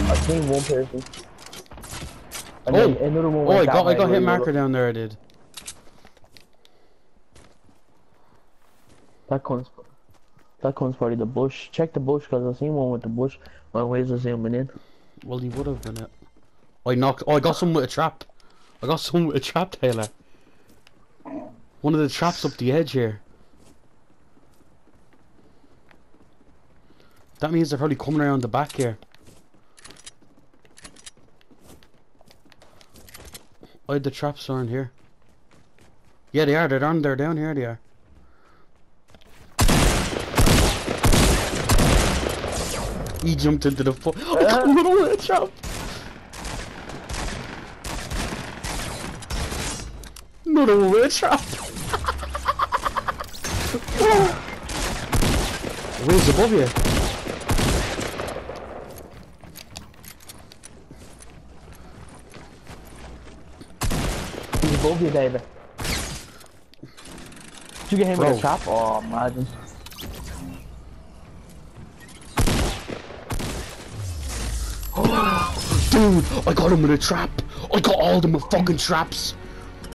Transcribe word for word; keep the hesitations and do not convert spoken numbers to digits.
I seen one person. And Oh, then another one oh! went I that got, I way got where hit you marker were- down there. I did. That comes, that comes probably the bush. Check the bush, cause I seen one with the bush. My ways are zooming in. Well, he would have been it. I knocked. Oh, I got someone with a trap. I got someone with a trap, Taylor. One of the traps up the edge here. That means they're probably coming around the back here. I had the traps around here. Yeah, they are. They're down there. Down here, they are. He jumped into the foot. I got another one with a trap. Another one with a trap. Where's above you? He's above you, David. Did you get him Bro. with a trap? Oh, imagine. Dude, I got him with a trap. I got all them with fucking traps.